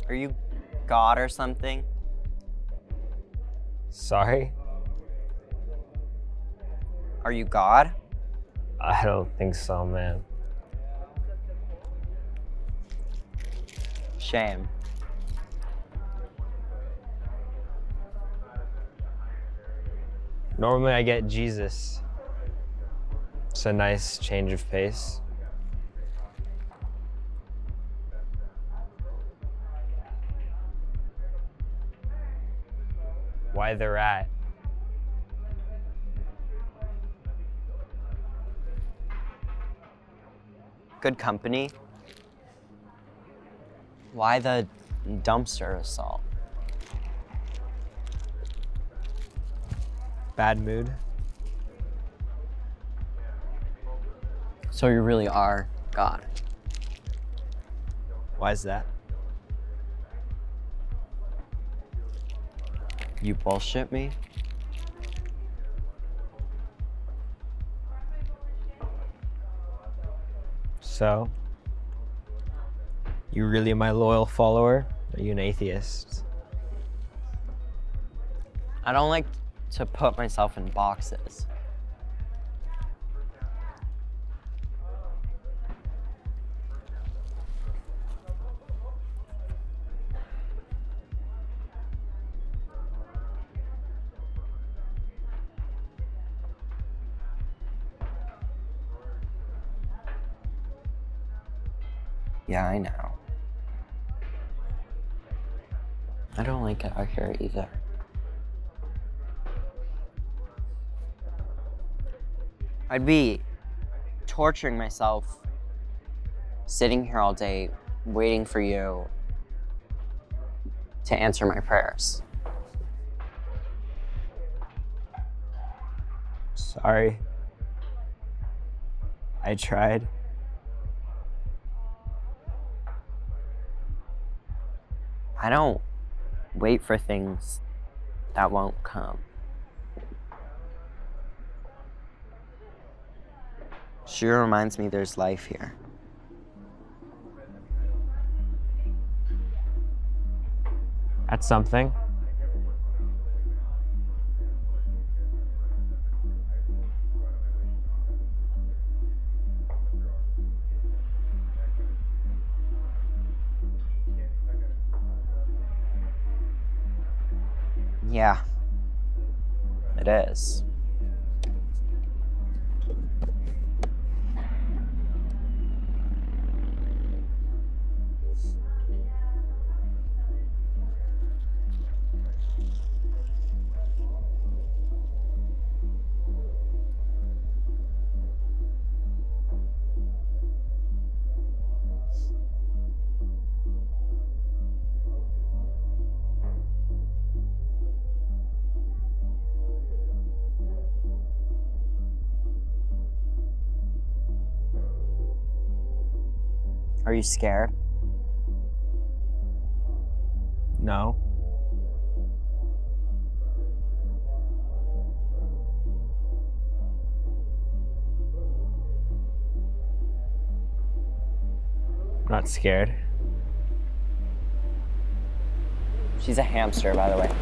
Are you God or something? Sorry? Are you God? I don't think so, man. Shame. Normally I get Jesus. It's a nice change of pace. Why the rat? Good company. Why the dumpster assault? Bad mood? So you really are God. Why is that? You bullshit me? So? You really my loyal follower? Or are you an atheist? I don't like to put myself in boxes. Yeah, I know. I don't like it out here either. I'd be torturing myself sitting here all day waiting for you to answer my prayers. Sorry. I tried. I don't wait for things that won't come. Sure reminds me there's life here. That's something. Yeah, it is. Are you scared? No. I'm not scared. She's a hamster, by the way.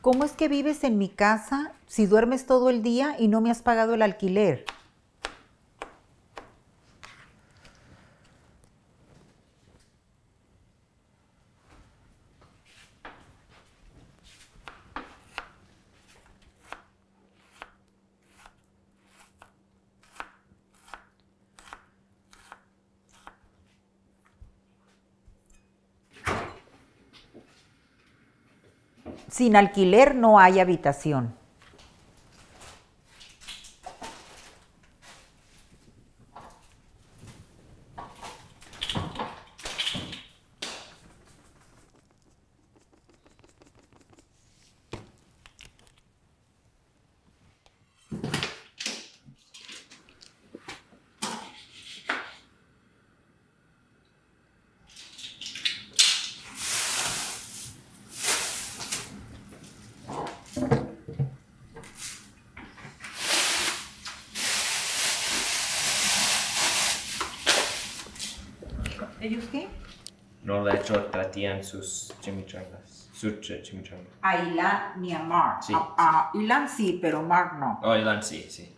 ¿Cómo es que vives en mi casa si duermes todo el día y no me has pagado el alquiler? Sin alquiler no hay habitación. ¿Ellos qué? No le tratarían sus chimichangas. Su chimichanga. A Ilan ni a Mark. Sí, A Ilan sí, pero Mark no. Oh, Ilan sí, sí.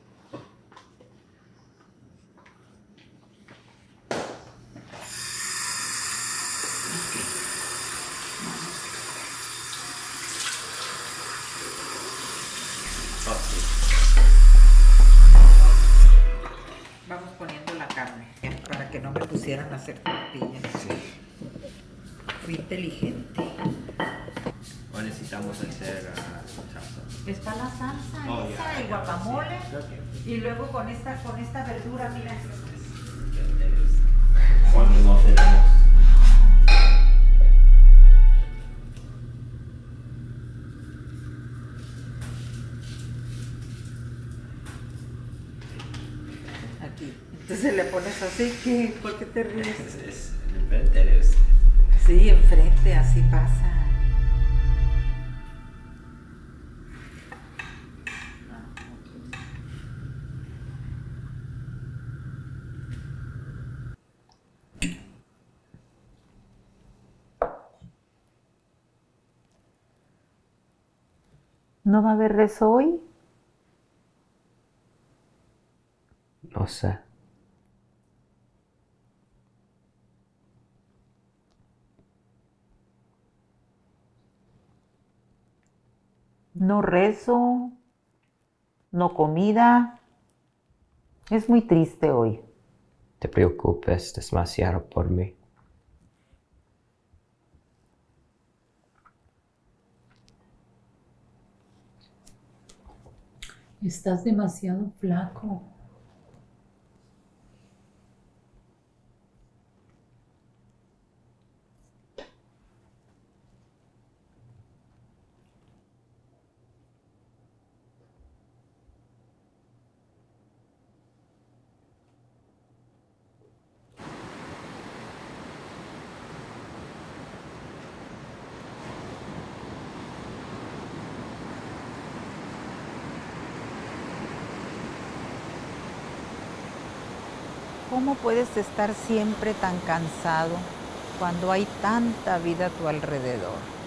Oh, sí. Vamos poniendo la carne para que no me pusieran a hacer tortillas. Sí. Fui inteligente. O necesitamos hacer salsa. Es para la salsa Oh, esa, ya, el guacamole. sí. Okay. Y luego con esta verdura, mira. Cuando no tenemos. Aquí. Entonces le pones así, ¿qué? ¿Por qué te ríes? Es enfrente de usted. Sí, enfrente, así pasa. ¿No va a haber rezo hoy? No sé. No rezo, no comida. Es muy triste hoy. Te preocupes demasiado por mí. Estás demasiado flaco. ¿Cómo puedes estar siempre tan cansado cuando hay tanta vida a tu alrededor?